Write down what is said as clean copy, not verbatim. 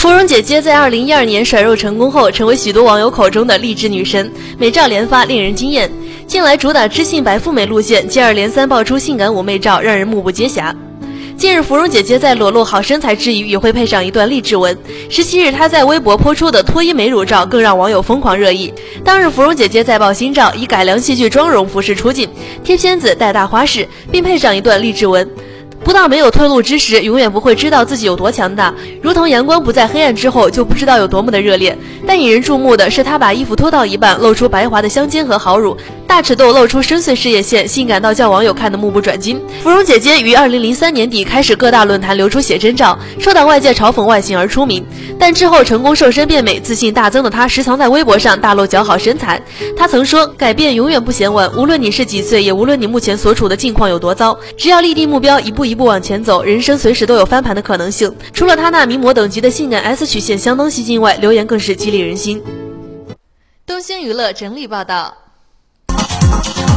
芙蓉姐姐在2012年甩肉成功后，成为许多网友口中的励志女神，美照连发，令人惊艳。近来主打知性白富美路线，接二连三爆出性感妩媚照，让人目不接暇。近日，芙蓉姐姐在裸露好身材之余，也会配上一段励志文。17日，她在微博泼出的脱衣美乳照更让网友疯狂热议。当日，芙蓉姐姐再爆新照，以改良戏剧妆容服饰出镜，贴片子带大花式，并配上一段励志文。不到没有退路之时，永远不会知道自己有多强大。如同阳光不在黑暗之后，就不知道有多么的热烈。但引人注目的是，她把衣服脱到一半，露出白滑的香肩和好乳，大尺度露出深邃事业线，性感到叫网友看得目不转睛。芙蓉姐姐于2003年底开始各大论坛流出写真照，受到外界嘲讽外形而出名。但之后成功瘦身变美，自信大增的她时常在微博上大露姣好身材。她曾说：“改变永远不嫌晚，无论你是几岁，也无论你目前所处的境况有多糟，只要立定目标，一步一步往前走，人生随时都有翻盘的可能性。”除了她那名模等级的性感 S 曲线相当吸睛外，留言更是激励人心。东兴娱乐整理报道。